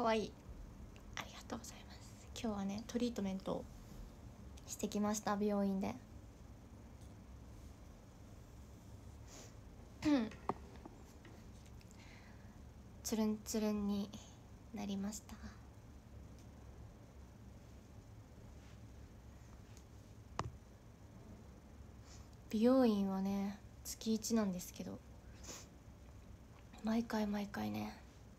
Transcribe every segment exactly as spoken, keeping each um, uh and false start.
かわいい。ありがとうございます。今日はねトリートメントをしてきました、美容院で。つるんつるんになりました。美容院はね月いちなんですけど、毎回毎回ね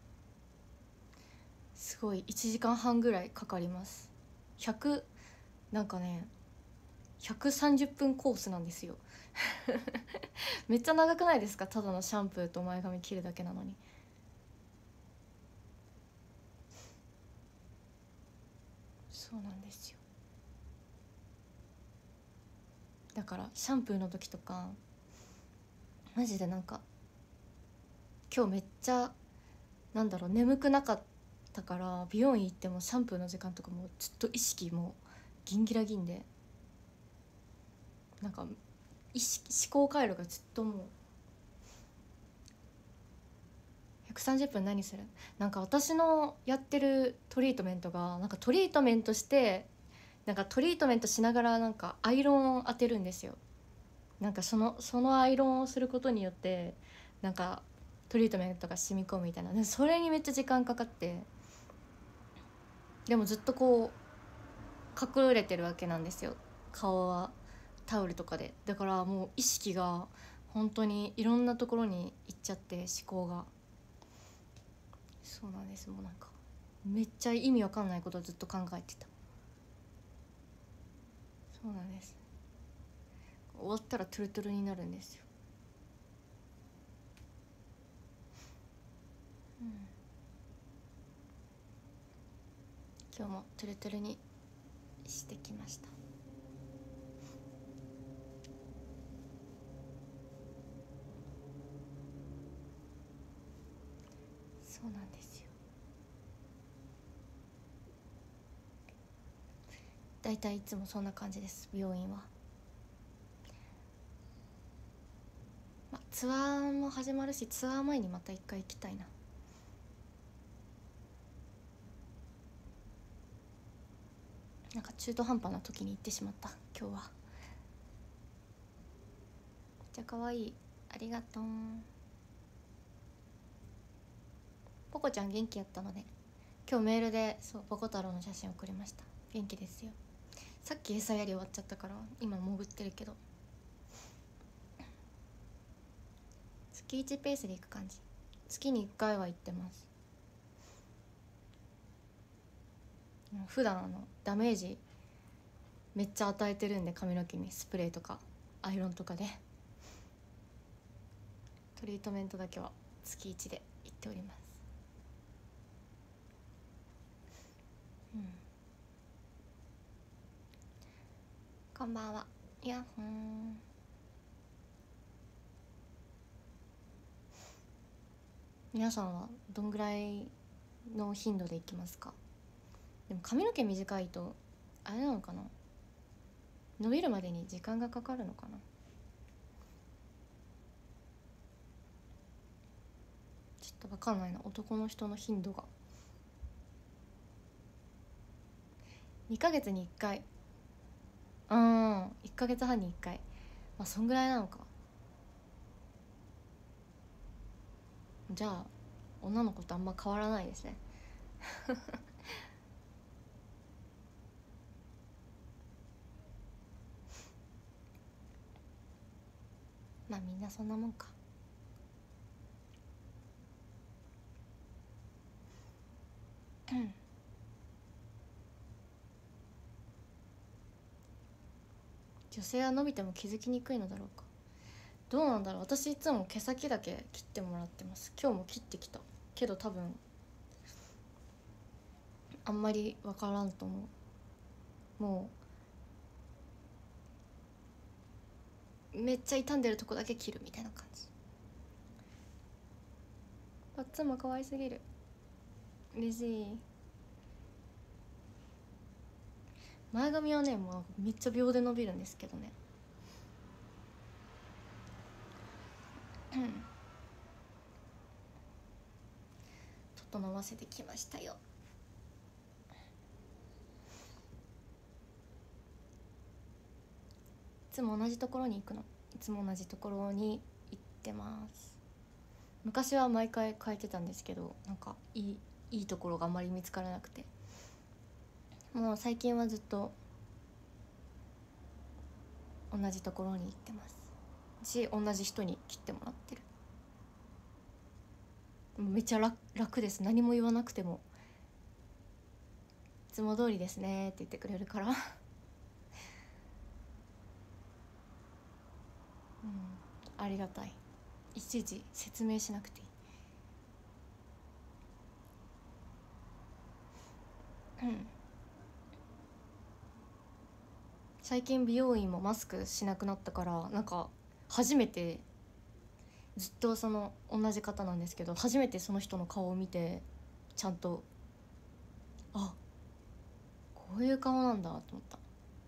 すごいいちじかんはんぐらいかかります。ひゃくなんかねひゃくさんじゅっぷんコースなんですよめっちゃ長くないですか？ただのシャンプーと前髪切るだけなのに。そうなんですよ。だからシャンプーの時とかマジでなんか今日めっちゃなんだろう眠くなかったから、美容院行ってもシャンプーの時間とかもずっと意識もギンギラギンで、なんか意識思考回路がずっともうひゃくさんじゅっぷん何する。なんか私のやってるトリートメントがなんかトリートメントしてなんかトリートメントしながらなんかアイロンを当てるんですよ。なんかそのそのアイロンをすることによってなんかトリートメントが染み込むみたいな。でそれにめっちゃ時間かかって、でもずっとこう隠れてるわけなんですよ、顔はタオルとかで。だからもう意識が本当にいろんなところに行っちゃって、思考が。そうなんです。もうなんかめっちゃ意味わかんないことをずっと考えてた。そうなんです。終わったらトゥルトゥルになるんですよ。うん、今日もトゥルトゥルにしてきました。そうなんですよ。だいたいいつもそんな感じです、病院は。まあ、ツアーも始まるし、ツアー前にまた一回行きたいな。なんか中途半端な時に行ってしまった今日は。めっちゃ可愛い、ありがとう。ポコちゃん元気やったので今日メールでそうポコ太郎の写真送りました。元気ですよ。さっき餌やり終わっちゃったから今潜ってるけど、月いちペースで行く感じ。月にいっかいは行ってます。普段あのダメージめっちゃ与えてるんで、髪の毛にスプレーとかアイロンとかで。トリートメントだけは月いちで行っております。うん、こんばんは。イヤホン。皆さんはどんぐらいの頻度で行きますか？でも髪の毛短いとあれなのかな、伸びるまでに時間がかかるのかな。ちょっと分かんないな、男の人の頻度が。にかげつにいっかい。うんいっかげつはんにいっかい。まあそんぐらいなのか。じゃあ女の子とあんま変わらないですねまあみんなそんなもんか。うん女性は伸びても気づきにくいのだろうか。どうなんだろう。私いつも毛先だけ切ってもらってます。今日も切ってきたけど多分あんまり分からんと思う。もうめっちゃ傷んでるとこだけ切るみたいな感じ。パッツンも可愛すぎる。嬉しい。前髪はねもうめっちゃ秒で伸びるんですけどね。ちょっと伸ばせてきましたよ。 つも同じところに行くの。いつも同じところに行ってます。昔は毎回変えてたんですけど、なんかいいいいところがあんまり見つからなくて、もう最近はずっと同じところに行ってますし、同じ人に切ってもらってる。めっちゃ 楽, 楽です。何も言わなくてもいつも通りですねって言ってくれるからうん、ありがたい。いちいち説明しなくていい。うん最近美容院もマスクしなくなったから、なんか初めて、ずっとその同じ方なんですけど、初めてその人の顔を見て、ちゃんとあ、こういう顔なんだと思った。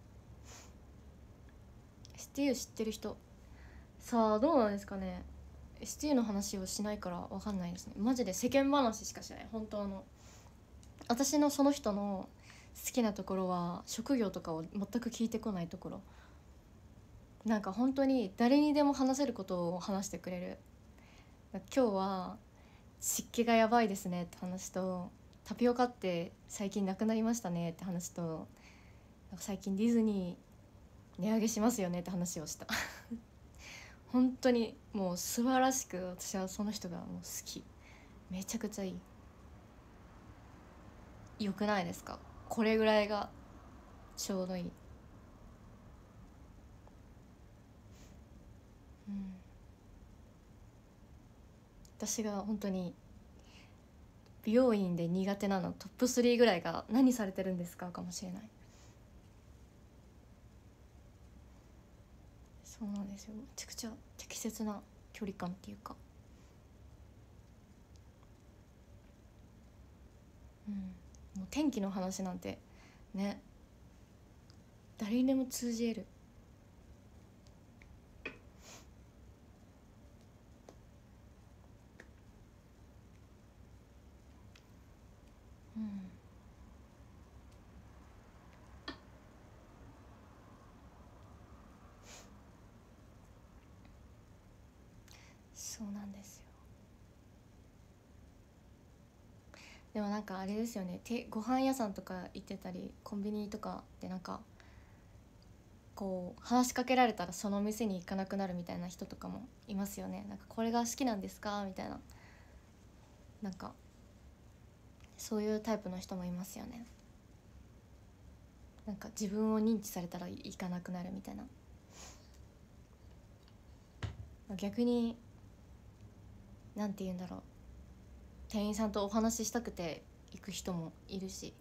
エスティーユー 知ってる人、さあどうなんですかね。 エスティーユー の話をしないから分かんないですね。マジで世間話しかしない。本当の私のその人の好きなところは職業とかを全く聞いてこないところ。なんか本当に誰にでも話せることを話してくれる。今日は湿気がやばいですねって話と、タピオカって最近なくなりましたねって話と、なんか最近ディズニー値上げしますよねって話をした本当にもう素晴らしく、私はその人がもう好き。めちゃくちゃいい。良くないですか？これぐらいがちょうどいい。うん、私が本当に美容院で苦手なのトップスリーぐらいが何されてるんですかかもしれない。そうなんですよ。めちゃくちゃ適切な距離感っていうか、うん、もう天気の話なんてね、誰にでも通じる。うん、そうなんですよ。でもなんかあれですよね、てご飯屋さんとか行ってたりコンビニとかでなんかこう話しかけられたらその店に行かなくなるみたいな人とかもいますよね。なんかこれが好きなんですかみたいな、なんかそういうタイプの人もいますよね。なんか自分を認知されたら行かなくなるみたいな。逆になんて言うんだろう、店員さんとお話ししたくて行く人もいるし、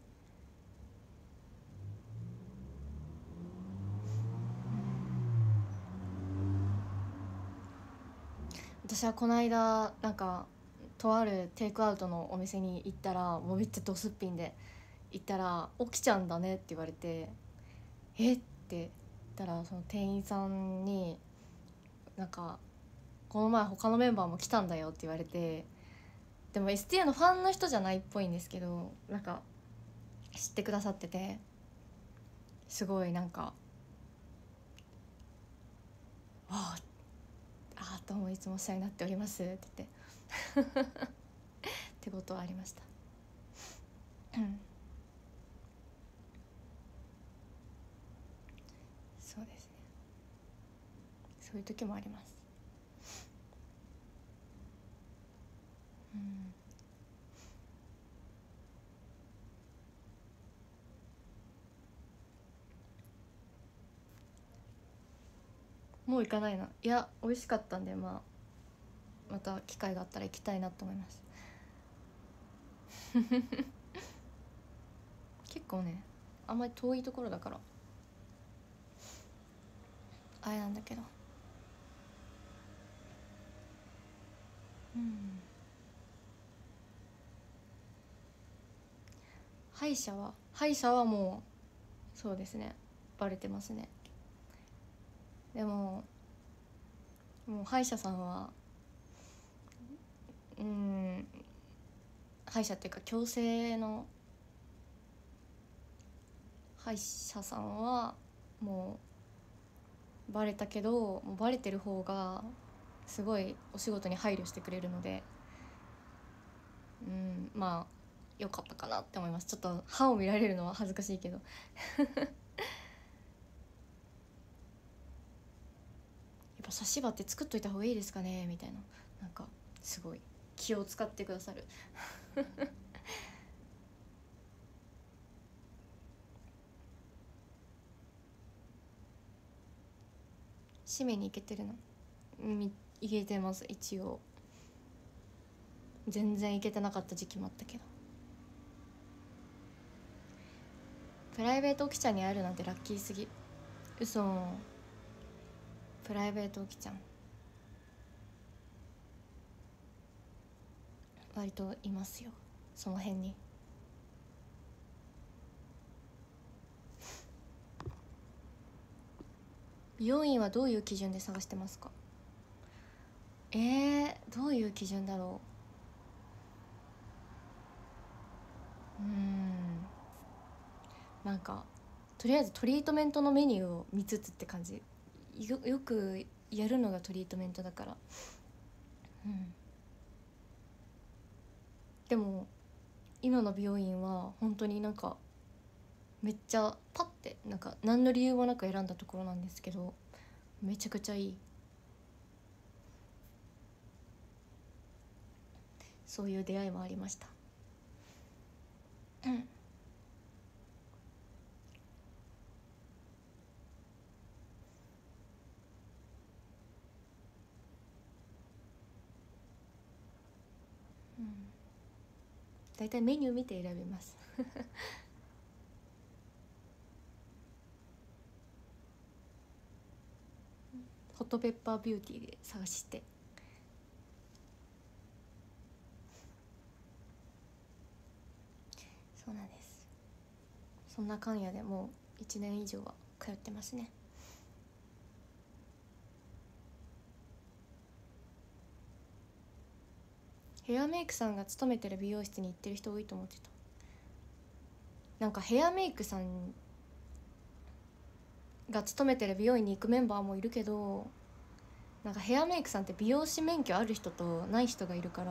私はこの間なんかとあるテイクアウトのお店に行ったら、もうめっちゃドすっぴんで行ったら「起きちゃうんだね」って言われて「えっ?」て言ったら、その店員さんになんか「この前他のメンバーも来たんだよ」って言われて、でも エスティーユー のファンの人じゃないっぽいんですけど、なんか知ってくださってて、すごいなんか「あああどうもいつもお世話になっております」って言ってってことはありました。うんそうですね、そういう時もあります。うんもう行かないな。いや美味しかったんで、まあまた機会があったら行きたいなと思います結構ね、あんまり遠いところだからあれなんだけど、うん歯医者は歯医者はもうそうですね、バレてますね。でももう歯医者さんはうん歯医者っていうか矯正の歯医者さんはもバレたけど、もうバレてる方がすごいお仕事に配慮してくれるので、うん、まあ良かったかなって思います。ちょっと歯を見られるのは恥ずかしいけどやっぱ差し歯って作っといた方がいいですかねみたいな、なんかすごい気を使ってくださる締めに行けてるの？みいけてます。一応全然いけてなかった時期もあったけど、プライベートオキちゃんに会えるなんてラッキーすぎ。嘘。プライベートオキちゃん割といますよ、その辺に。美容院はどういう基準で探してますか？えー、どういう基準だろう。うーんなんかとりあえずトリートメントのメニューを見つつって感じ。よよくやるのがトリートメントだから。うんでも今の美容院は本当になんかめっちゃパッてなんか何の理由もなく選んだところなんですけど、めちゃくちゃいい。そういう出会いもありました。うんだいたいメニュー見て選びますホットペッパービューティーで探して。そうなんです。そんなかんやでもういちねん以上は通ってますね。ヘアメイクさんが勤めてる美容室に行ってる人多いと思ってた。なんかヘアメイクさんが勤めてる美容院に行くメンバーもいるけど、なんかヘアメイクさんって美容師免許ある人とない人がいるから、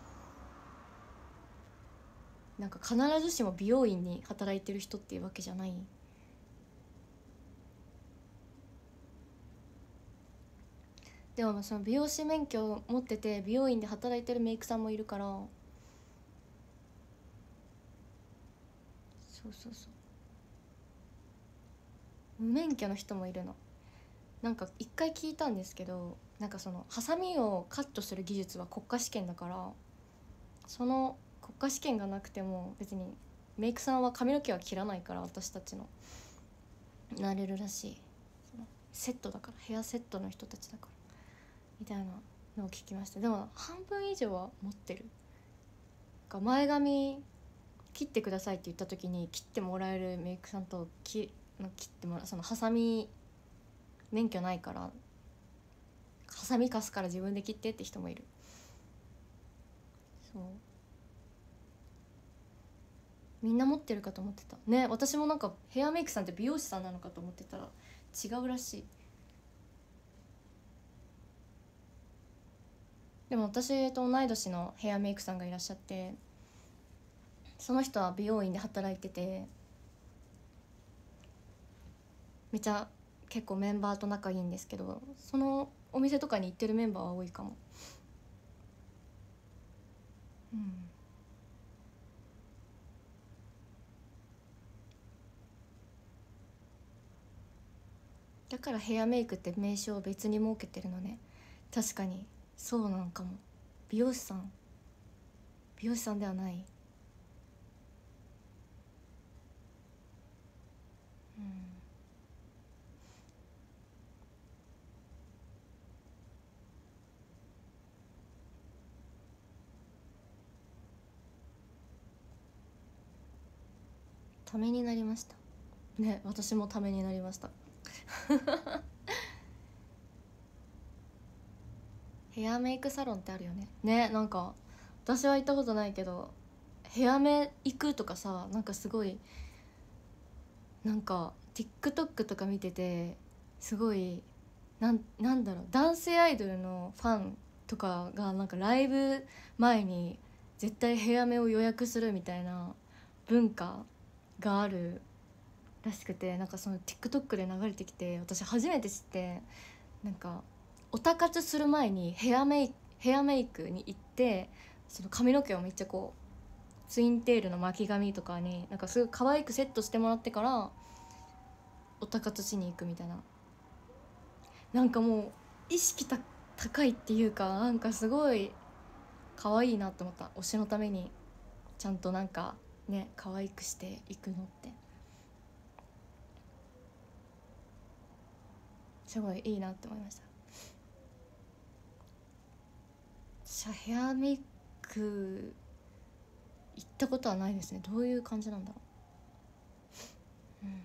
なんか必ずしも美容院に働いてる人っていうわけじゃない。でもその美容師免許を持ってて美容院で働いてるメイクさんもいるから、そうそうそう、無免許の人もいるの。なんか一回聞いたんですけど、なんかそのハサミをカットする技術は国家試験だから、その国家試験がなくても別にメイクさんは髪の毛は切らないから、私たちのなれるらしい。そのセットだから、ヘアセットの人たちだからみたいなのを聞きました。でも半分以上は持ってる。が前髪切ってくださいって言った時に切ってもらえるメイクさんと切切ってもらう、そのハサミ免許ないからハサミ貸すから自分で切ってって人もいる。そう、みんな持ってるかと思ってたね。私もなんかヘアメイクさんって美容師さんなのかと思ってたら違うらしい。でも私と同い年のヘアメイクさんがいらっしゃって、その人は美容院で働いてて、めちゃ結構メンバーと仲いいんですけど、そのお店とかに行ってるメンバーは多いかも。うんだからヘアメイクって名称を別に設けてるのね。確かにそうなんかも。美容師さん美容師さんではない。うんためになりましたね。私もためになりましたヘアメイクサロンってあるよね。ね、なんか私は行ったことないけど、ヘアメ行くとかさ、なんかすごいなんか TikTok とか見ててすごいなんなんだろう、男性アイドルのファンとかがなんかライブ前に絶対部屋目を予約するみたいな文化があるらしくて、なんかその TikTok で流れてきて私初めて知って、なんかオタ活する前にヘアメイクヘアメイクに行って、その髪の毛をめっちゃこうツインテールの巻き髪とかになんかすごい可愛くセットしてもらってからオタ活しに行くみたいな、なんかもう意識た高いっていうか、なんかすごい可愛いなって思った。推しのためにちゃんとなんかね可愛くしていくのってすごいいいなって思いました。私はヘアメイク行ったことはないですね。どういう感じなんだろう、うん、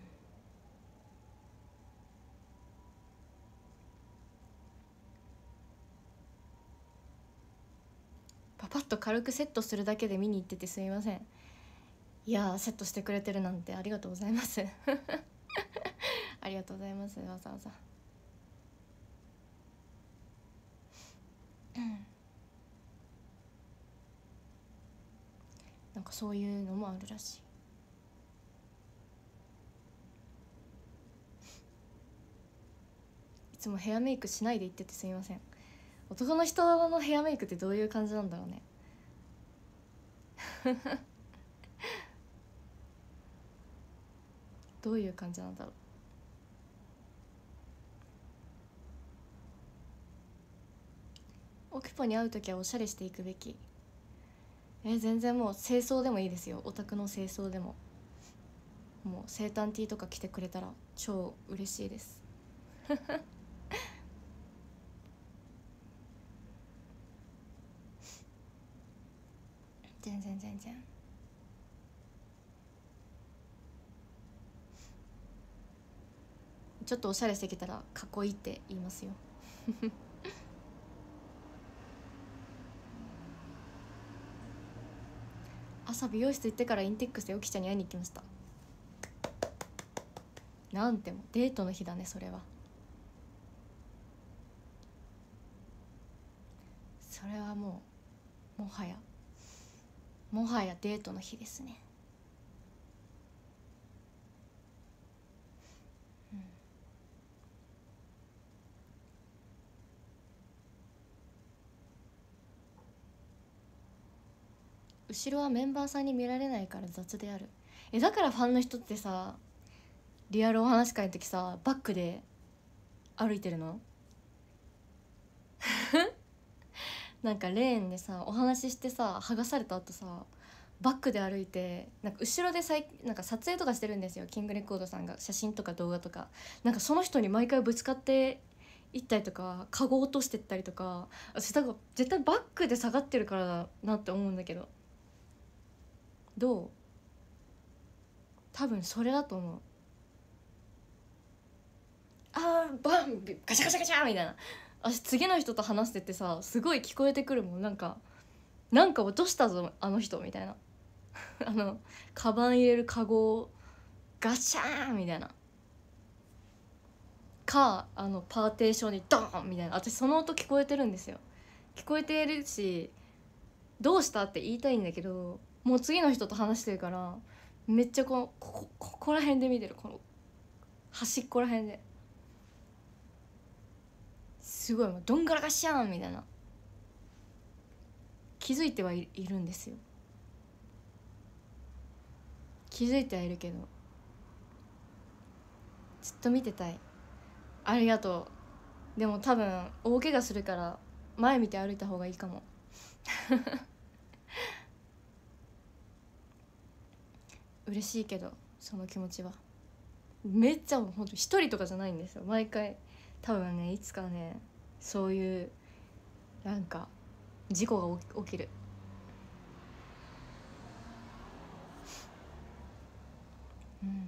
パパッと軽くセットするだけで見に行っててすみません。いやーセットしてくれてるなんてありがとうございますありがとうございます。わざわざなんかそういうのもあるらしい。いつもヘアメイクしないで行っててすみません。男の人のヘアメイクってどういう感じなんだろうねどういう感じなんだろう。オキポに会う時はおしゃれしていくべき。え全然もう清掃でもいいですよ。オタクの清掃でも、もう生誕 T とか着てくれたら超嬉しいです全然全然。ちょっとおしゃれしてきたらかっこいいって言いますよ朝美容室行ってからインテックスでオキちゃんに会いに行きました。なんてもデートの日だねそれは。それはもうもはやもはやデートの日ですね。うん、後ろはメンバーさんに見られないから雑である。えだからファンの人ってさ、リアルお話し会の時さバックで歩いてるのなんかレーンでさお話ししてさ剥がされた後さバックで歩いて、なんか後ろでさいなんか撮影とかしてるんですよ、キングレコードさんが写真とか動画とか。なんかその人に毎回ぶつかっていったりとかカゴ落としてったりとか、私だから絶対バックで下がってるからだなって思うんだけど、どう？多分それだと思う。あーバンガシャガシャガシャみたいな。私次の人と話しててさすごい聞こえてくるもん、なんかなんか落としたぞあの人みたいなあのカバン入れるカゴをガシャーンみたいなか、あのパーテーションにドーンみたいな、私その音聞こえてるんですよ。聞こえてるしどうしたって言いたいんだけど、もう次の人と話してるからめっちゃこうここここら辺で見てる、この端っこら辺ですごいもうどんがらがしゃーんみたいな、気づいてはい、いるんですよ。気づいてはいるけどずっと見てたい。ありがとう。でも多分大怪我するから前見て歩いた方がいいかも嬉しいけどその気持ちはめっちゃほんと一人とかじゃないんですよ、毎回。多分ねいつかねそういうなんか事故が起き起きる。うん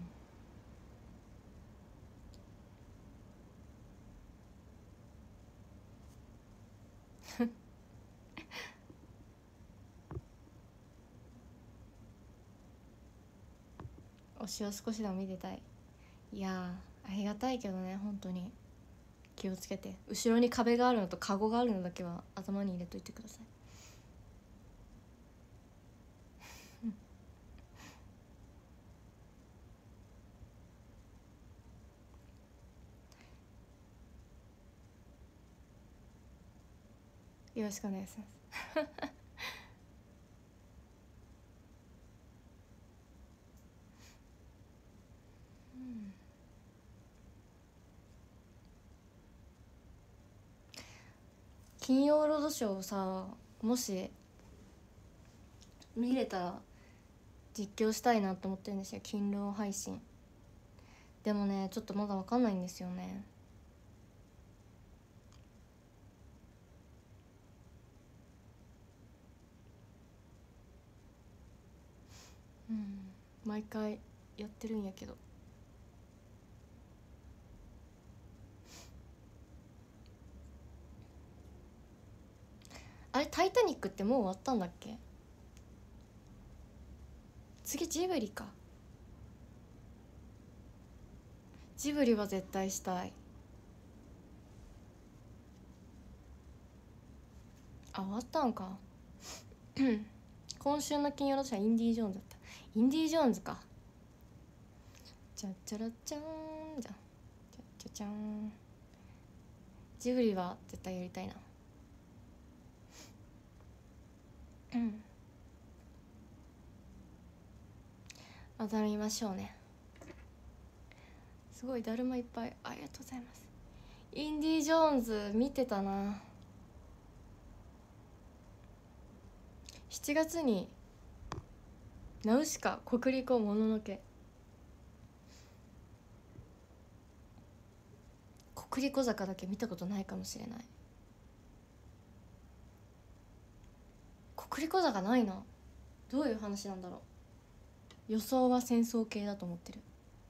推しを少しでも見てたい。いやありがたいけどね、本当に気をつけて。後ろに壁があるのとカゴがあるのだけは頭に入れといてください。よろしくお願いします。うん、金曜ロードショーをさ、もし見れたら実況したいなと思ってるんですよ、勤労配信。でもね、ちょっとまだ分かんないんですよね。うん、毎回やってるんやけど。あれ、タイタニックってもう終わったんだっけ？次ジブリか。ジブリは絶対したい。あ、終わったんか。今週の金曜ロードショーはインディ・ージョーンズだった。インディ・ージョーンズか。じゃじゃらじゃーんじゃじゃじゃじゃーん。ジブリは絶対やりたいな。うん、また見ましょうね。すごいだるまいっぱい、ありがとうございます。インディ・ージョーンズ見てたな。しちがつにナウシカ国立もののけ、国立小坂だけ見たことないかもしれない。国立小坂ないな。どういう話なんだろう。予想は戦争系だと思ってる。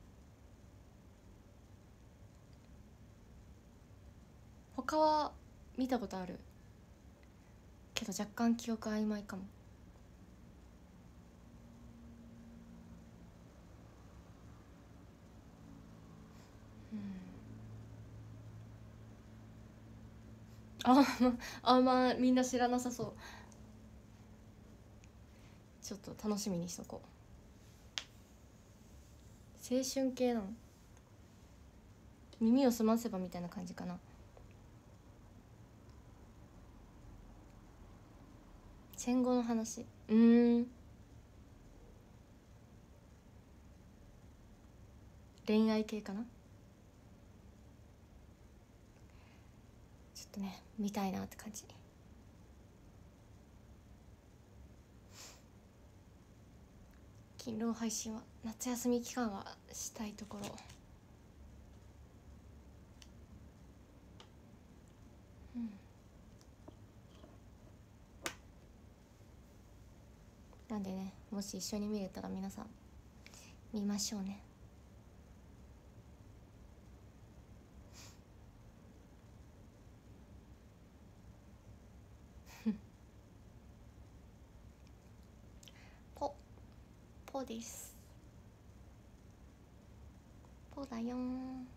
他は見たことあるけど若干記憶曖昧かも。うん、ああんまみんな知らなさそう。ちょっと楽しみにしとこう。青春系なの。耳をすませばみたいな感じかな。戦後の話。うーん、恋愛系かな。ちょっとね、見たいなって感じ。勤労配信は夏休み期間はしたいところ。うん、なんでね、もし一緒に見れたら皆さん見ましょうね。ポポです。ポだよん。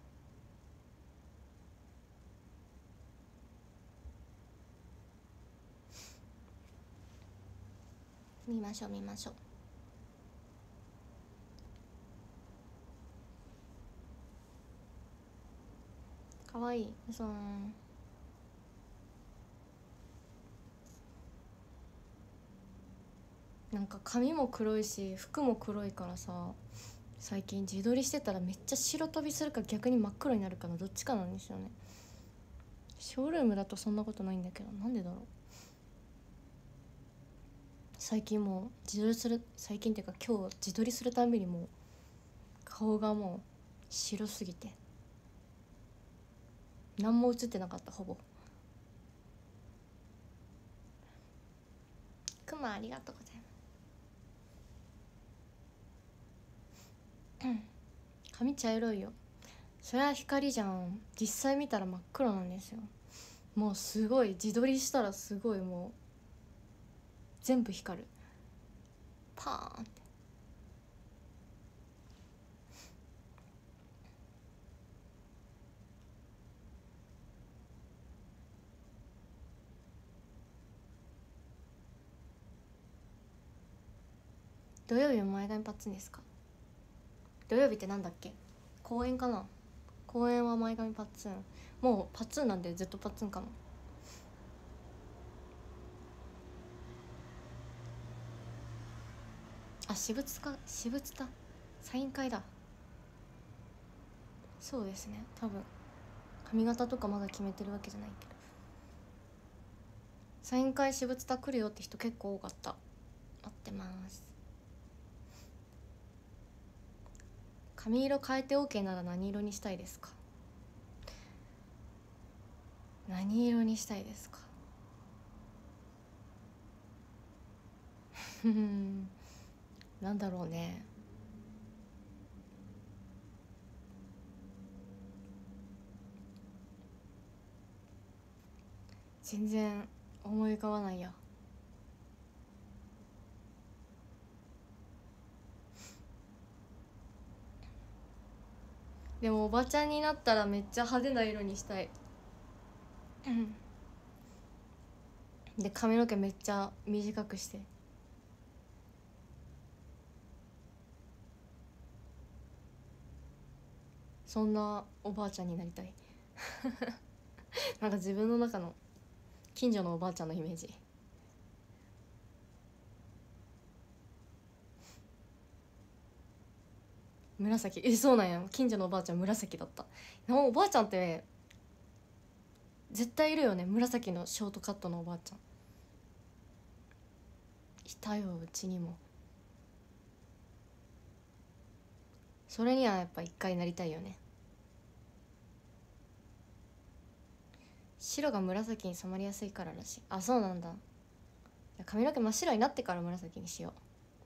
見ましょう見ましょう。かわいい。そのなんか髪も黒いし服も黒いからさ、最近自撮りしてたらめっちゃ白飛びするか逆に真っ黒になるかのどっちかなんですよね。ショールームだとそんなことないんだけど、なんでだろう。最近もう自撮りする最近っていうか今日自撮りするたびにもう顔がもう白すぎて何も映ってなかった。ほぼ。クマありがとうございます。うん、髪茶色いよ。それは光じゃん。実際見たら真っ黒なんですよ。もうすごい自撮りしたらすごいもう全部光る。パーンって。 土曜日も前髪パッツンですか？土曜日ってなんだっけ？公演かな？公演は前髪パッツン。もうパッツンなんでずっとパッツンかも。あ、私物か、私物だ。サイン会だ。そうですね、多分髪型とかまだ決めてるわけじゃないけど、サイン会私物だ来るよって人結構多かった。待ってます。髪色変えて OK なら何色にしたいですか？何色にしたいですか？なんだろうね。全然思い浮かばないや。でもおばちゃんになったらめっちゃ派手な色にしたい。で髪の毛めっちゃ短くして、そんなおばあちゃんになりたい。なんか自分の中の近所のおばあちゃんのイメージ。紫、え、そうなんや。近所のおばあちゃん紫だった。おばあちゃんって絶対いるよね、紫のショートカットのおばあちゃん。いたよ、うちにも。それにはやっぱ一回なりたいよね。白が紫に染まりやすいかららしい。あ、そうなんだ。髪の毛真っ白になってから紫にしよ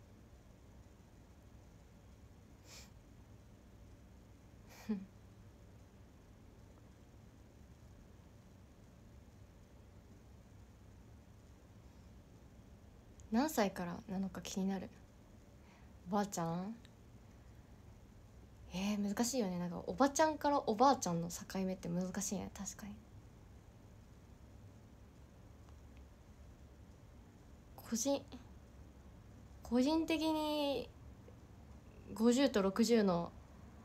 う。何歳からなのか気になる。おばあちゃん、えー、難しいよね。なんかおばちゃんからおばあちゃんの境目って難しいね、確かに。個人個人的にごじゅうとろくじゅうの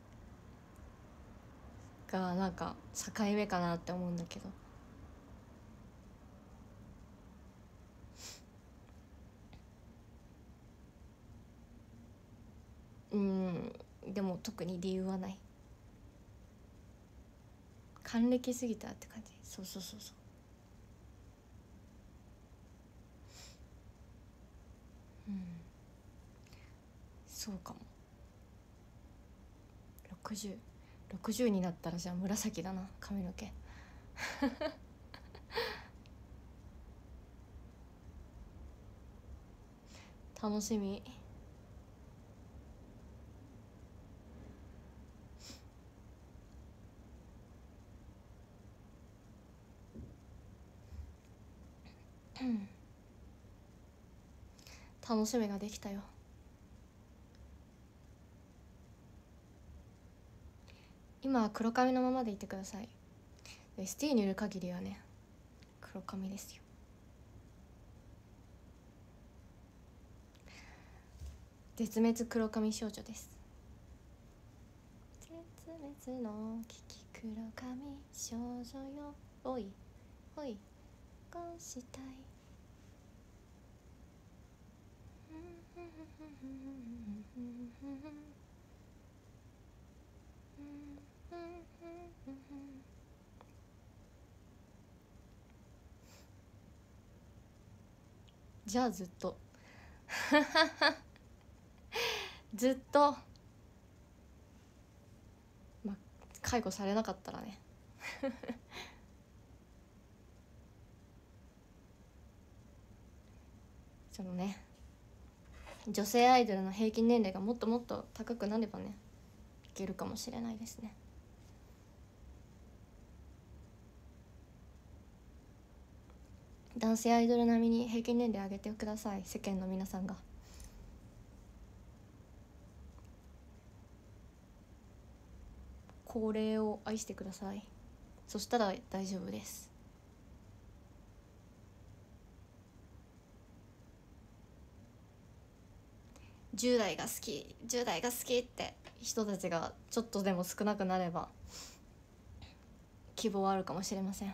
がなんか境目かなって思うんだけど。うん、でも特に理由はない。還暦すぎたって感じ。そうそうそうそう。うん、そうかも。ろくじゅうろくじゅうになったらじゃあ紫だな、髪の毛。楽しみ。楽しみができたよ。今は黒髪のままでいてください。 エスティー にいる限りはね、黒髪ですよ。絶滅黒髪少女です。絶滅の危機黒髪少女よ、おいおいこうしたい。じゃあずっとずっと、まあ介護されなかったらね。そのね、女性アイドルの平均年齢がもっともっと高くなればね、いけるかもしれないですね。男性アイドル並みに平均年齢上げてください、世間の皆さんが。高齢を愛してください。そしたら大丈夫です。 じゅう代が好きじゅう代が好きって人たちがちょっとでも少なくなれば希望はあるかもしれません。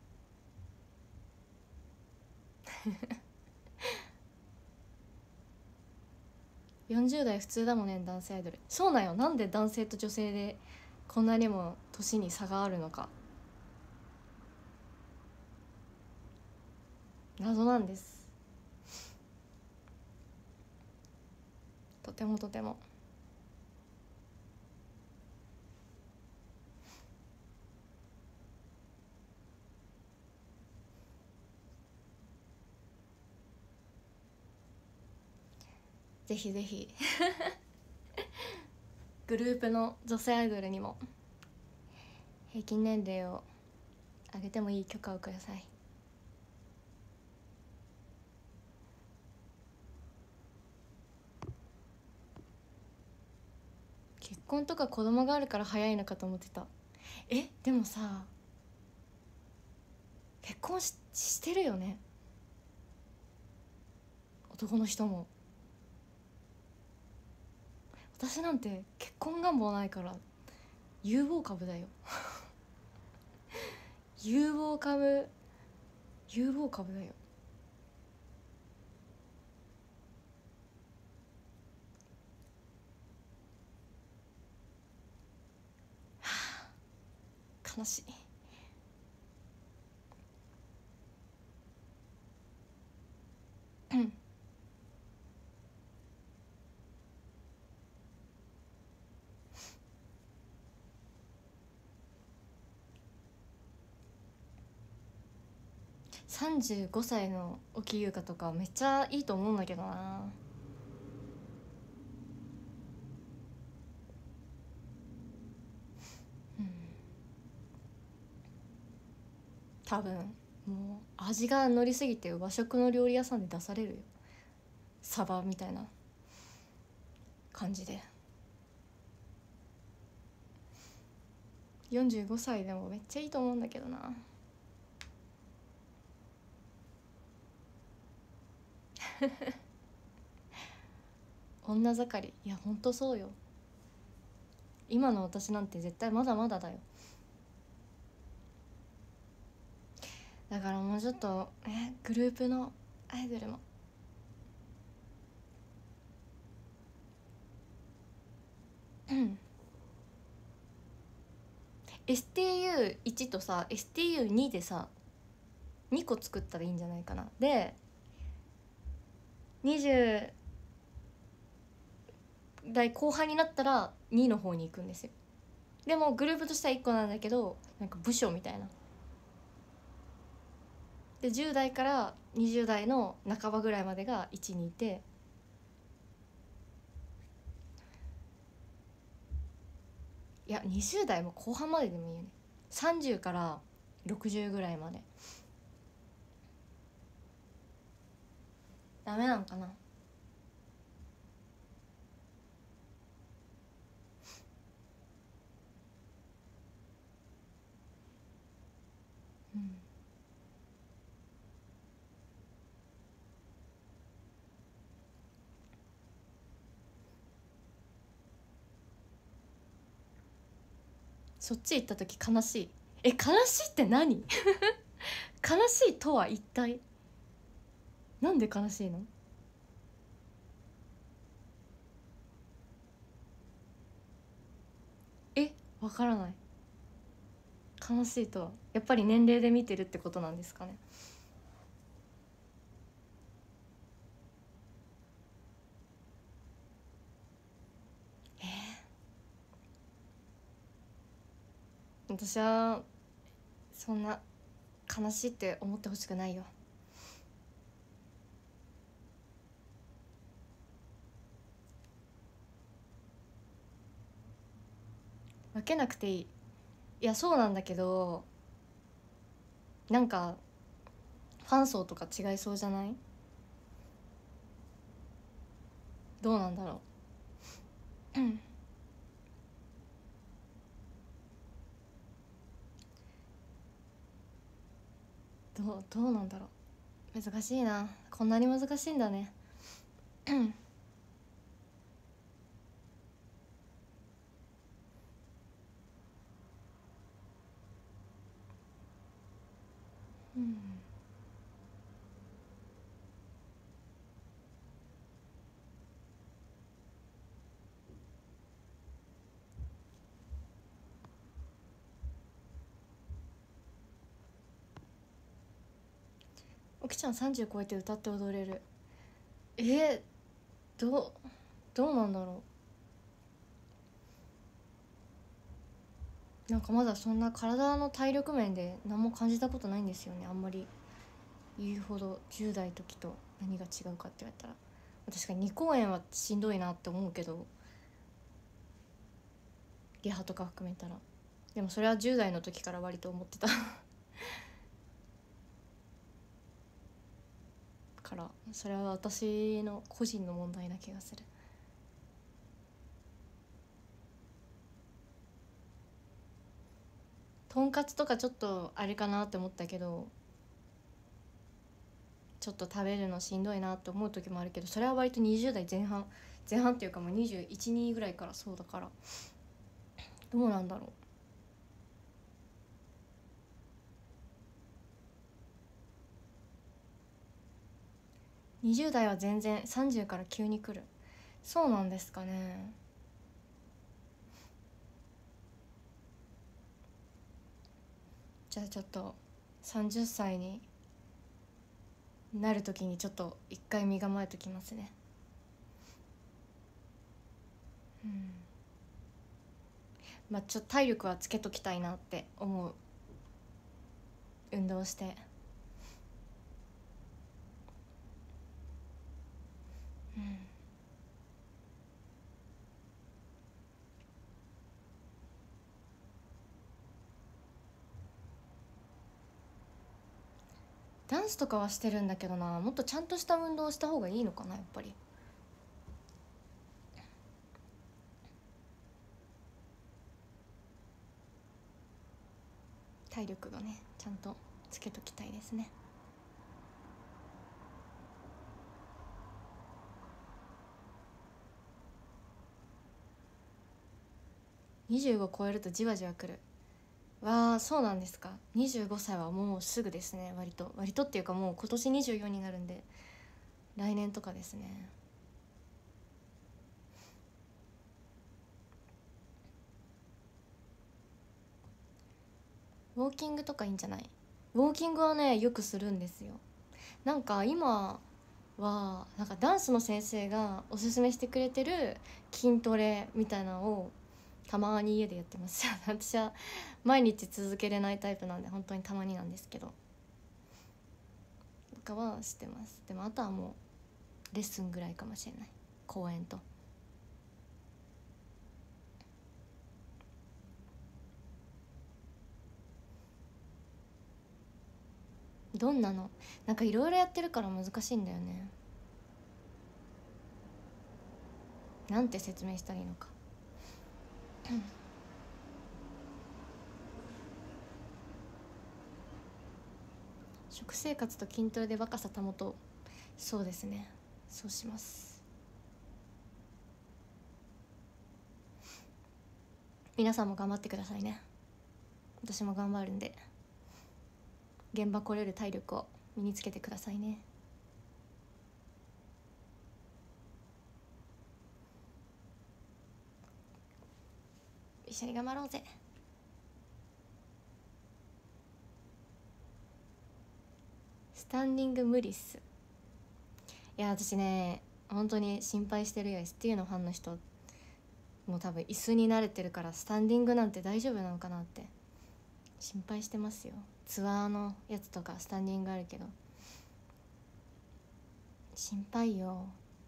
よんじゅう代普通だもんね、男性アイドル。そうなんよ。なんで男性と女性でこんなにも年に差があるのか謎なんです。とてもとても。ぜひぜひグループの女性アイドルにも平均年齢を上げてもいい許可をください。結婚とか子供があるから早いのかと思ってた。えでもさ、結婚 し, してるよね、男の人も。私なんて結婚願望ないから有望株だよ有望株有望株だよ。悲しい。うんさんじゅうごさいの沖優香とかめっちゃいいと思うんだけどな。うん多分もう味が乗りすぎて和食の料理屋さんで出されるよ、サバみたいな感じで。よんじゅうごさいでもめっちゃいいと思うんだけどな女盛り。いやほんとそうよ。今の私なんて絶対まだまだだよ。だからもうちょっとえグループのアイドルもうん エスティーユーワン とさ エスティーユーツー でさにこ作ったらいいんじゃないかな。でにじゅう代後半になったらにの方に行くんですよ。でもグループとしてはいっこなんだけど、なんか部署みたいな。でじゅう代からにじゅう代の半ばぐらいまでがいちにいて、いやにじゅう代も後半まででもいいよね。さんじゅうからろくじゅうぐらいまで。ダメなんかな。うんそっち行った時悲しい。え悲しいって何悲しいとは一体なんで悲しいの。えわからない。悲しいとはやっぱり年齢で見てるってことなんですかね。えー、私はそんな悲しいって思ってほしくないよ。分けなくていい。いやそうなんだけど、なんかファン層とか違いそうじゃない。どうなんだろううんどうどうなんだろう。難しいな。こんなに難しいんだねうん。おきちゃんさんじゅう超えて歌って踊れる？えー、どうどうなんだろう。なんかまだそんな体の体力面で何も感じたことないんですよね。あんまり言うほどじゅう代時と何が違うかって言われたら、確かにに公演はしんどいなって思うけど、リハとか含めたら。でもそれはじゅう代の時から割と思ってたからそれは私の個人の問題な気がする。とんかつとかちょっとあれかなって思ったけど、ちょっと食べるのしんどいなって思う時もあるけど、それは割とにじゅう代前半前半っていうかもうにじゅういち、にぐらいからそうだから、どうなんだろう。にじゅう代は全然、さんじゅうから急に来る。そうなんですかね。じゃあちょっとさんじゅっさいになる時にちょっと一回身構えときますね。うん。まあちょっと体力はつけときたいなって思う。運動して。うん。ダンスとかはしてるんだけどな、もっとちゃんとした運動をした方がいいのかな、やっぱり。体力がねちゃんとつけときたいですね。にじゅうご超えるとじわじわくる。わあ、そうなんですか。にじゅうごさいはもうすぐですね。割と割とっていうか、もう今年にじゅうよんになるんで、来年とかですね。ウォーキングとかいいんじゃない？ウォーキングはねよくするんですよ。なんか今はなんかダンスの先生がおすすめしてくれてる筋トレみたいなのをたまに家でやってます私は毎日続けれないタイプなんで本当にたまになんですけど、とかはしてます。でもあとはもうレッスンぐらいかもしれない。公演と。どんなの？なんかいろいろやってるから難しいんだよね。なんて説明したらいいのか食生活と筋トレで若さ保とう。そうですね、そうします。皆さんも頑張ってくださいね。私も頑張るんで、現場来れる体力を身につけてくださいね。一緒に頑張ろうぜ。スタンディング無理っす。いや私ね本当に心配してるよ。 エスティー のファンの人も多分椅子に慣れてるから、スタンディングなんて大丈夫なのかなって心配してますよ。ツアーのやつとかスタンディングあるけど心配よ。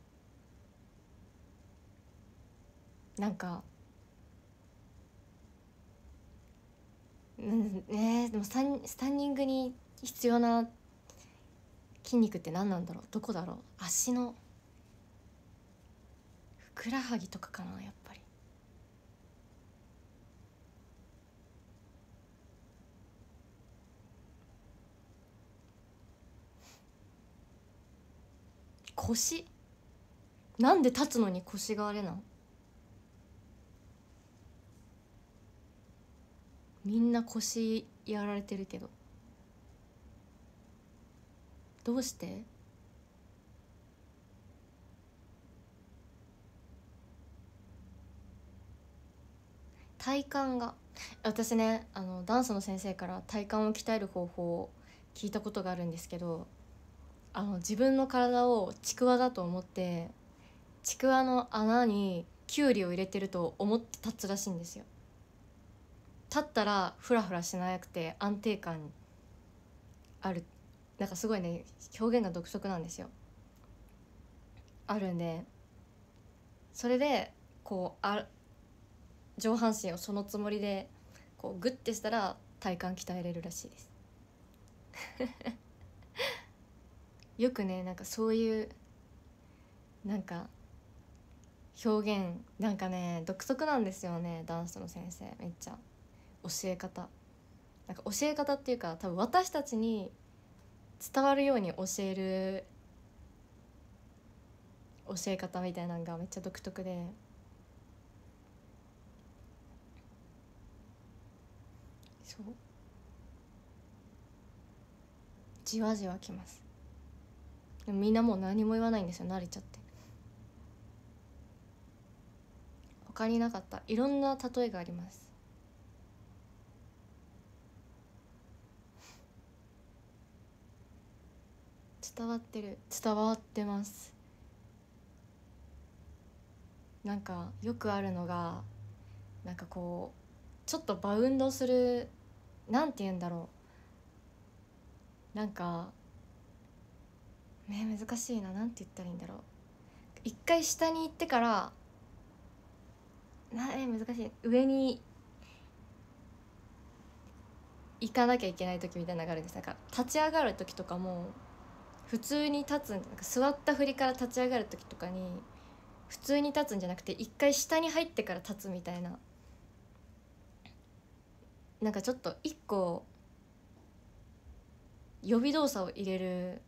なんかうんね。でもスタン、スタンディングに必要な筋肉って何なんだろう。どこだろう。足のふくらはぎとかかな、やっぱり。腰。なんで立つのに腰があれなん？みんな腰やられてるけど。 どうして？体幹が、私ね、あのダンスの先生から体幹を鍛える方法を聞いたことがあるんですけど、あの自分の体をちくわだと思って、ちくわの穴にきゅうりを入れてると思って立つらしいんですよ。立ったらフラフラしなくて安定感ある。なんかすごいね、表現が独特なんですよ。あるんで、それでこうあ上半身をそのつもりでこうグッてしたら体幹鍛えれるらしいです。よくね、なんかそういうなんか表現なんかね独特なんですよね、ダンスの先生めっちゃ。教え方なんか教え方っていうか、多分私たちに伝わるように教える教え方みたいなのがめっちゃ独特で、そうじわじわきます。でもみんなもう何も言わないんですよ、慣れちゃって。他になかった？いろんな例えがあります。伝わってる、伝わってます。なんかよくあるのが、なんかこうちょっとバウンドする、なんて言うんだろう、なんかね難しいな、なんて言ったらいいんだろう。一回下に行ってからなえ難しい、上に行かなきゃいけない時みたいな流れです。なんか立ち上がる時とかも普通に立つ、なんか座った振りから立ち上がる時とかに普通に立つんじゃなくて一回下に入ってから立つみたいな、なんかちょっと一個予備動作を入れる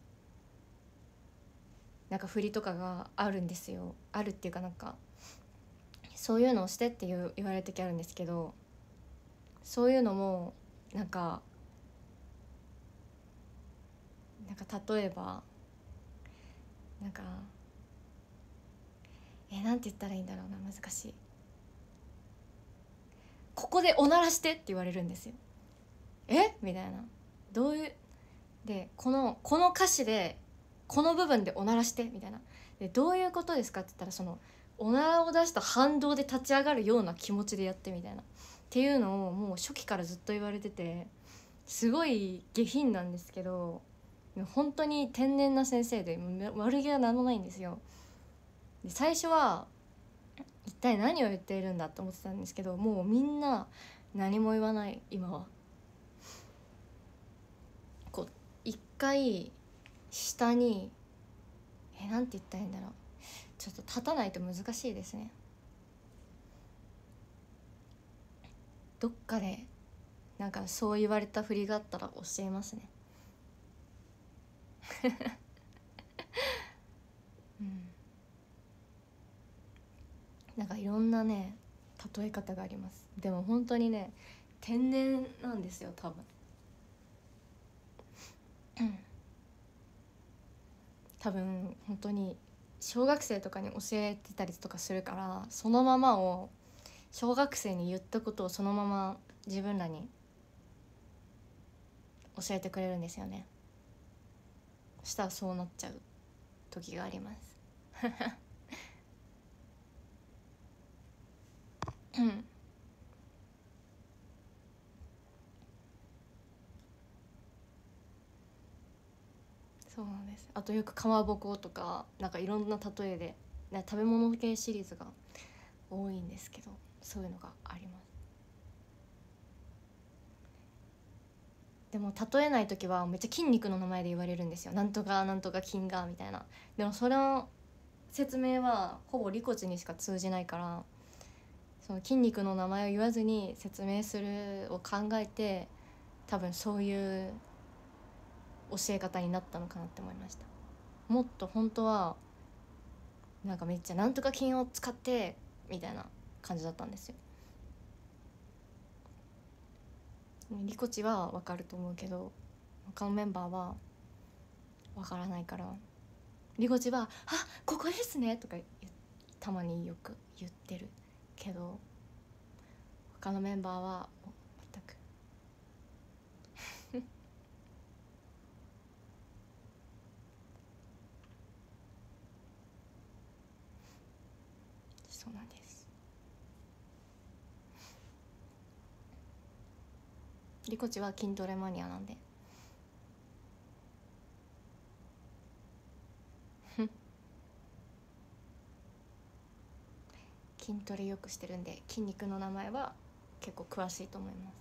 なんか振りとかがあるんですよ。あるっていうか、なんかそういうのをしてっていう言われる時あるんですけど、そういうのもなんかなんか例えばなんかえなんて言ったらいいんだろうな、難しい。ここでおならしてって言われるんですよ。えみたいな、どういうでこのこの歌詞でこの部分でおならしてみたいな、でどういうことですかって言ったら、そのおならを出した反動で立ち上がるような気持ちでやってみたいなっていうのをもう初期からずっと言われてて、すごい下品なんですけど本当に天然な先生で悪気は何もないんですよ。で最初は一体何を言っているんだと思ってたんですけど、もうみんな何も言わない。今はこう一回下にえなんて言ったらいいんだろう、ちょっと立たないと難しいですね。どっかでなんかそう言われた振りがあったら教えますね。うん、なんかいろんなね例え方があります。でも本当にね天然なんですよ多分。多分本当に小学生とかに教えてたりとかするから、そのままを小学生に言ったことをそのまま自分らに教えてくれるんですよね。そしたらそうなっちゃう時があります。うんそうなんです。あとよくかまぼことかなんかいろんな例えで、ね、食べ物系シリーズが多いんですけど、そういうのがあります。でも例えない時はめっちゃ筋肉の名前で言われるんですよ。なんとかなんとか筋がみたいな。でもその説明はほぼリコチにしか通じないから、その筋肉の名前を言わずに説明するを考えて、多分そういう教え方になったのかなって思いました。もっと本当はなんかめっちゃなんとか筋を使ってみたいな感じだったんですよ。リコチは分かると思うけど他のメンバーはわからないから、リゴチは「あ、ここですね」とかたまによく言ってるけど、他のメンバーは全くそうなんです。リコチは筋トレマニアなんで筋トレよくしてるんで、筋肉の名前は結構詳しいと思います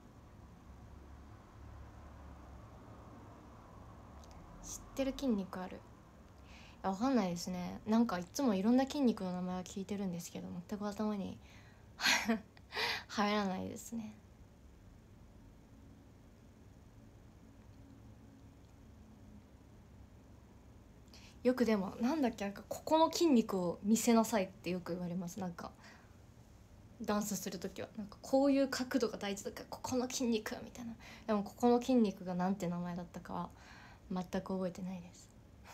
。知ってる筋肉ある？わかんないですね。なんかいつもいろんな筋肉の名前は聞いてるんですけど、全く頭に入らないですね。よくでもなんだっけ、なんかここの筋肉を見せなさいってよく言われます。なんかダンスする時はなんかこういう角度が大事だからここの筋肉みたいな。でもここの筋肉がなんて名前だったかは全く覚えてないです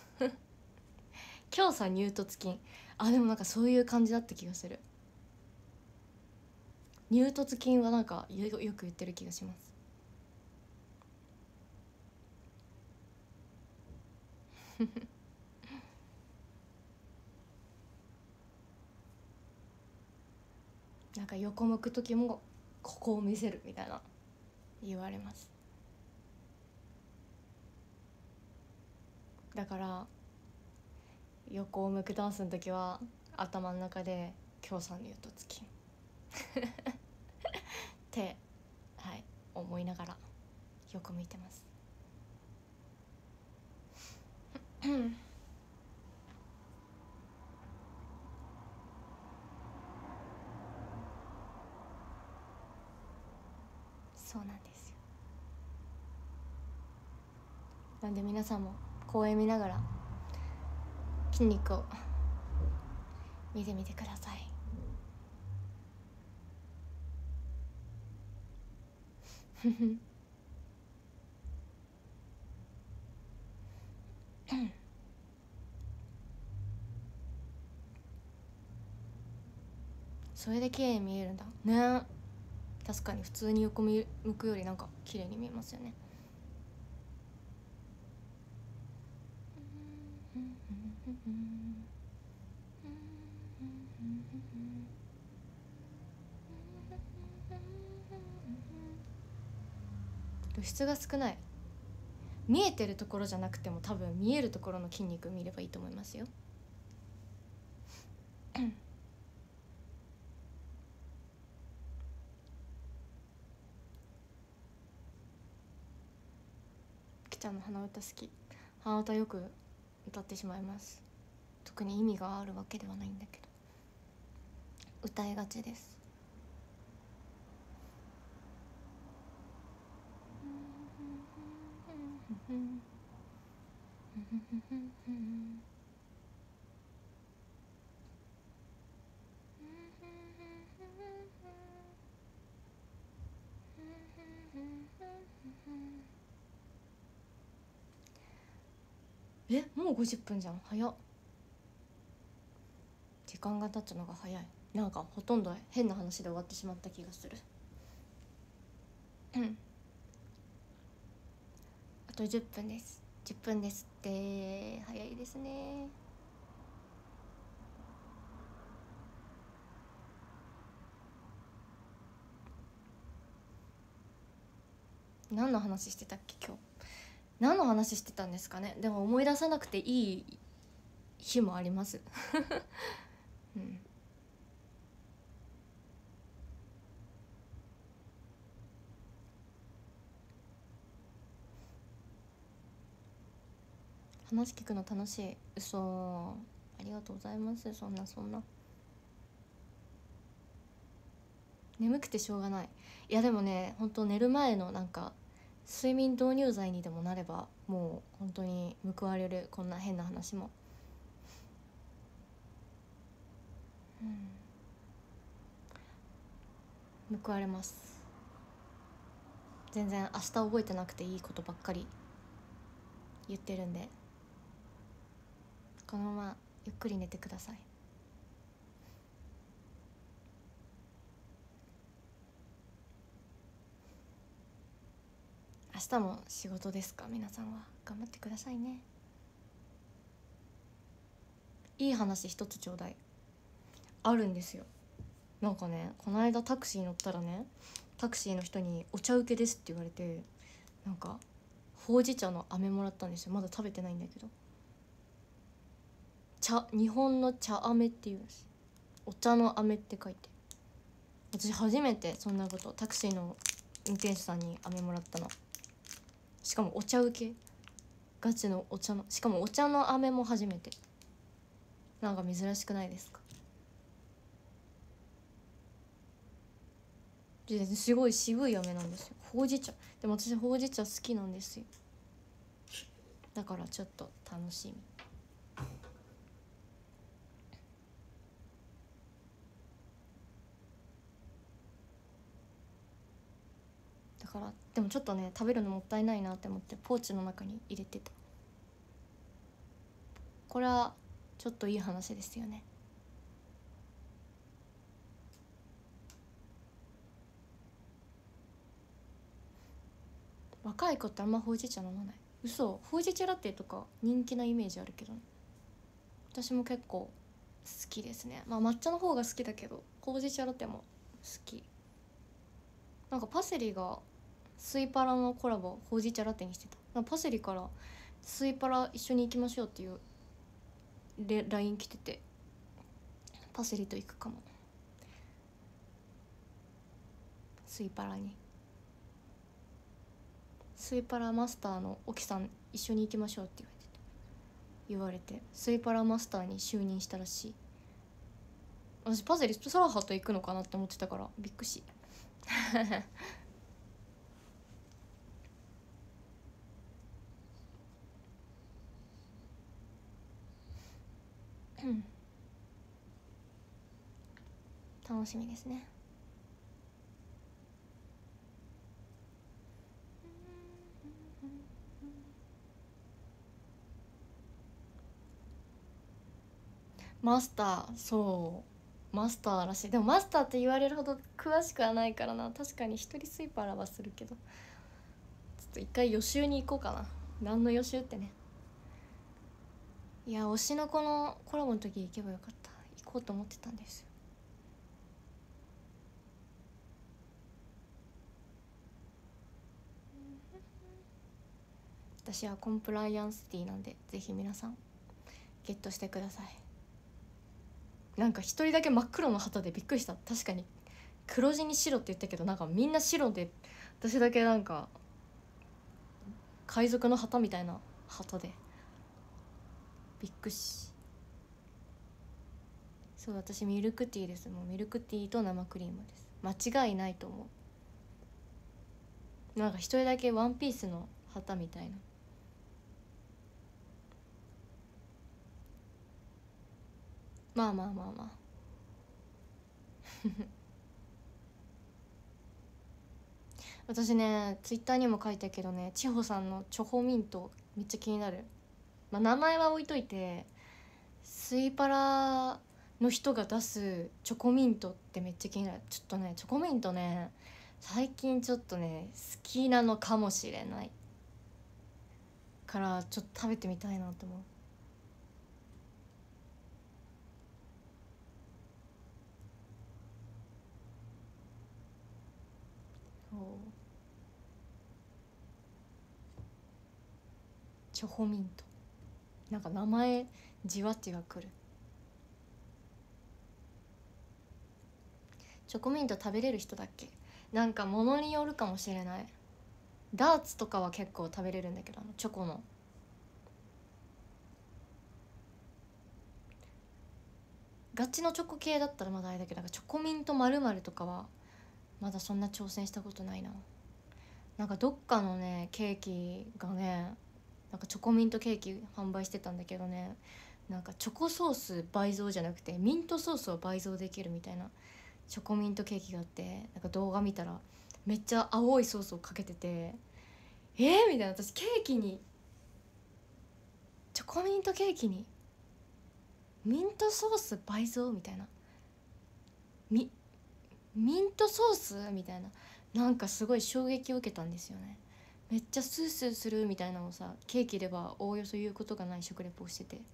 強さ乳突筋、あ、でもなんかそういう感じだった気がする。乳突筋はなんかよよく言ってる気がしますなんか横向く時もここを見せるみたいな言われます。だから横を向くダンスの時は頭の中で強さ乳突筋ってはい思いながら横向いてますそうなんですよ。なんで皆さんも公園見ながら筋肉を見てみてくださいそれで綺麗に見えるんだね。確かに普通に横向くよりなんか綺麗に見えますよね。露出が少ない。見えてるところじゃなくても多分見えるところの筋肉見ればいいと思いますよきちゃんの鼻歌好き。鼻歌よく歌ってしまいます。特に意味があるわけではないんだけど歌いがちですえ、もうごじゅっぷんじゃん、早っ。時間が経つのが早い。なんかほとんど変な話で終わってしまった気がする。うんあとじゅっぷんです。じゅっぷんですって。早いですね。何の話してたっけ今日。何の話してたんですかね。でも思い出さなくていい日もありますうん話聞くの楽しい。嘘、ありがとうございます。そんなそんな眠くてしょうがない。いやでもね、本当寝る前のなんか睡眠導入剤にでもなればもう本当に報われる。こんな変な話も、うん、報われます。全然明日覚えてなくていいことばっかり言ってるんでこのままゆっくり寝てください。明日も仕事ですか？皆さんは頑張ってくださいね。いい話一つちょうだい。あるんですよ。なんかね、この間タクシー乗ったらね、タクシーの人にお茶受けですって言われて、なんかほうじ茶の飴もらったんですよ。まだ食べてないんだけど、茶、日本の茶飴っていうらしい。お茶の飴って書いて。私初めてそんなこと、タクシーの運転手さんに飴もらったの。しかもお茶受け、ガチのお茶の、しかもお茶の飴も初めて。なんか珍しくないですか？すごい渋い飴なんですよ。ほうじ茶。でも私ほうじ茶好きなんですよ。だからちょっと楽しみ。だからでもちょっとね、食べるのもったいないなって思ってポーチの中に入れてた。これはちょっといい話ですよね。若い子ってあんまほうじ茶飲まない。嘘、ほうじ茶ラテとか人気なイメージあるけどね。私も結構好きですね。まあ抹茶の方が好きだけどほうじ茶ラテも好き。なんかパセリがスイパラのコラボほうじ茶ラテにしてた。なんかパセリからスイパラ一緒に行きましょうっていうで ライン 来てて、パセリと行くかも。スイパラに、スイパラマスターの沖さん一緒に行きましょうって言われてて、言われてスイパラマスターに就任したらしい。私パセリソラハと行くのかなって思ってたからびっくりし楽しみですね。マスター、そうマスターらしい。でもマスターって言われるほど詳しくはないからな。確かに一人スイパラはするけど、ちょっと一回予習に行こうかな。何の予習ってね。いや、推しの子のコラボの時行けばよかった。行こうと思ってたんですよ。私はコンプライアンスティーなんで、ぜひ皆さんゲットしてください。なんか一人だけ真っ黒の旗でびっくりした。確かに黒地に白って言ったけど、なんかみんな白で、私だけなんか海賊の旗みたいな旗でびっくりし。そう、私ミルクティーです。もうミルクティーと生クリームです。間違いないと思う。なんか一人だけワンピースの旗みたいな。まあまあまあまあ私ね、ツイッターにも書いたけどね、千穂さんのチョコミントめっちゃ気になる。まあ名前は置いといて、スイパラの人が出すチョコミントってめっちゃ気になる。ちょっとね、チョコミントね、最近ちょっとね好きなのかもしれないから、ちょっと食べてみたいなと思う。そうチョコミント、なんか名前じわっちがくる。チョコミント食べれる人だっけ？なんかものによるかもしれない。ダーツとかは結構食べれるんだけど、あのチョコのガチのチョコ系だったらまだあれだけど、なんかチョコミントまるまるとかはまだそんな挑戦したことないな。なんかどっかのねケーキがね、なんかチョコミントケーキ販売してたんだけどね、なんかチョコソース倍増じゃなくてミントソースを倍増できるみたいなチョコミントケーキがあって、なんか動画見たらめっちゃ青いソースをかけてて、えー、みたいな。私ケーキにチョコミントケーキにミントソース倍増みたいな、ミミントソースみたいな、なんかすごい衝撃を受けたんですよね。めっちゃスースーするみたいなのをさ、ケーキではおおよそ言うことがない食レポをしてて、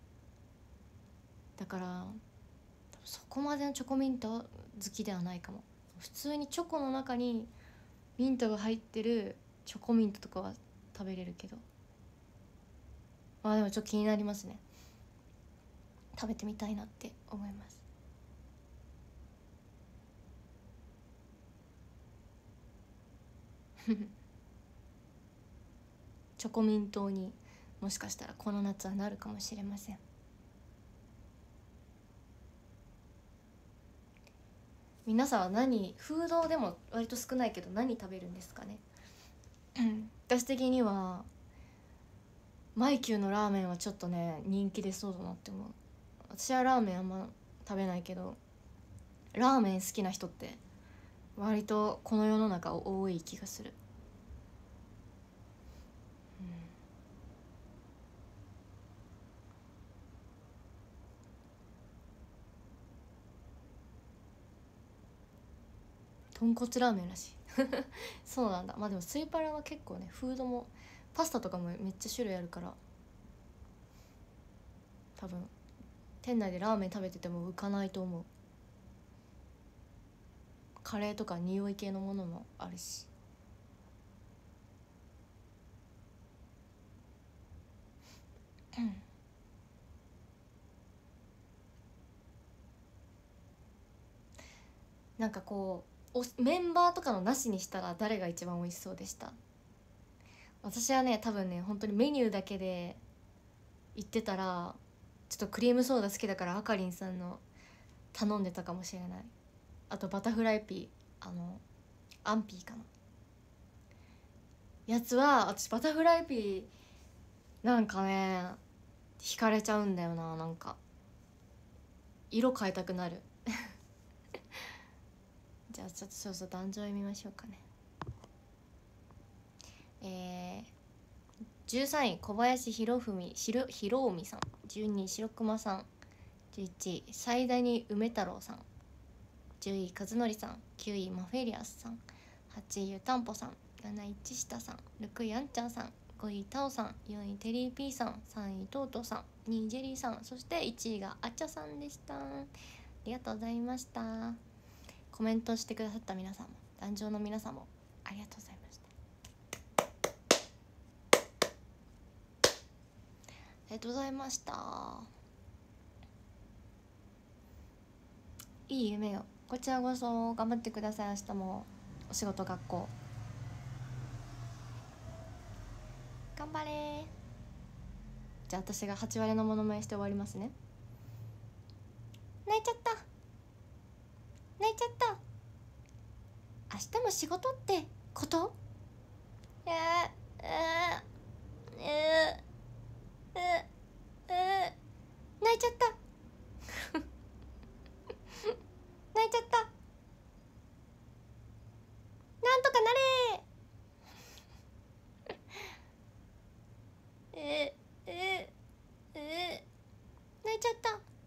だからそこまでのチョコミント好きではないかも。普通にチョコの中にミントが入ってるチョコミントとかは食べれるけど、まあでもちょっと気になりますね。食べてみたいなって思います。チョコミントにもしかしたらこの夏はなるかもしれません。皆さんは何、フードでも割と少ないけど何食べるんですかね。私的にはマイキューのラーメンはちょっとね人気出そうだなって思う。私はラーメンあんま食べないけど、ラーメン好きな人って割とこの世の中多い気がする。豚骨ラーメンらしい。そうなんだ。まあでもスイパラは結構ね、フードもパスタとかもめっちゃ種類あるから、多分店内でラーメン食べてても浮かないと思う。カレーとか匂い系のものもあるし。なんかこうおメンバーとかのなしにしたら誰が一番美味しそうでした？私はね多分ね本当にメニューだけで言ってたら、ちょっとクリームソーダ好きだからあかりんさんの頼んでたかもしれない。あとバタフライピー、あのアンピーかなやつは、私バタフライピーなんかね惹かれちゃうんだよな。なんか色変えたくなる。じゃあちょっとそうそう壇上へ見ましょうかね。えー、じゅうさんい小林博文博博臣さん、じゅうにい白熊さん、じゅういちい最大に梅太郎さん、じゅうい和則さん、きゅういマフェリアスさん、はちい湯たんぽさん、なないち下さん、ろくいあんちゃんさん、ごいタオさん、よんいテリーピーさん、さんいトートさん、にいジェリーさん、そしていちいがあっちゃさんでした。ありがとうございました。コメントしてくださった皆さんも壇上の皆さんもありがとうございました。ありがとうございました。いい夢を。こちらこそ頑張ってください。明日もお仕事学校頑張れ。じゃあ私がはち割のモノマネして終わりますね。泣いちゃった、泣いちゃった。明日も仕事ってことえー、えー、えー、えー、えー、泣いちゃった泣いちゃった。なんとかなれー。えー、えー、えー、泣いちゃった。